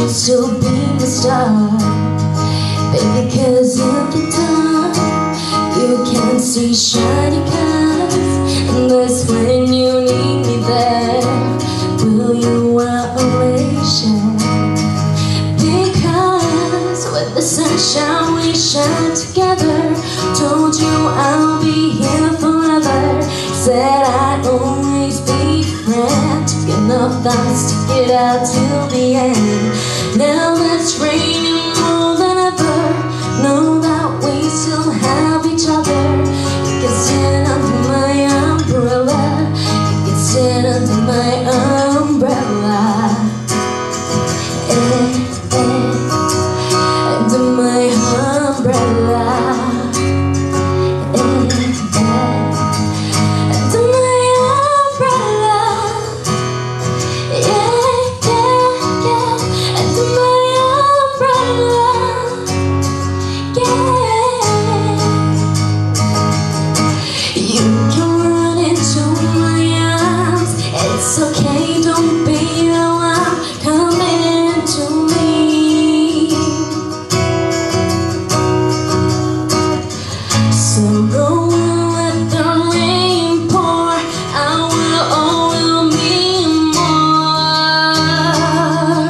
you'll still be the star. Baby, 'cause if you're done, you can see shiny cars, and that's when you need me there. Will you always share? Because with the sunshine we shine together. Told you I'll be here forever. Said I'd always be friend. Took enough time to stick it out till the end. Now it's raining more than ever. Know that we still have each other. You can stand under my umbrella. You can stand under my umbrella. Under my umbrella. It's okay, don't be alarmed, come into me. So go and let the rain pour, I will always be more.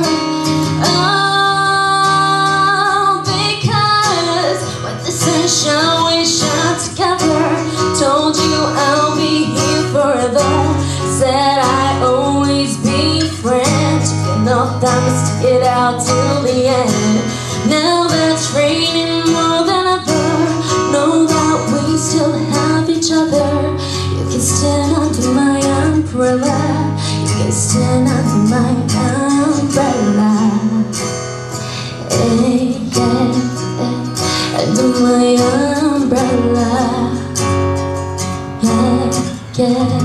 Oh, because with the sunshine we shine together. Told you I'll be here forever. Said I'd always be friend. Took enough time to stick it out till the end. Now that's raining more than ever. Know that we still have each other. You can stand under my umbrella. You can stand under my umbrella. Hey, yeah, under my umbrella. Yeah, yeah.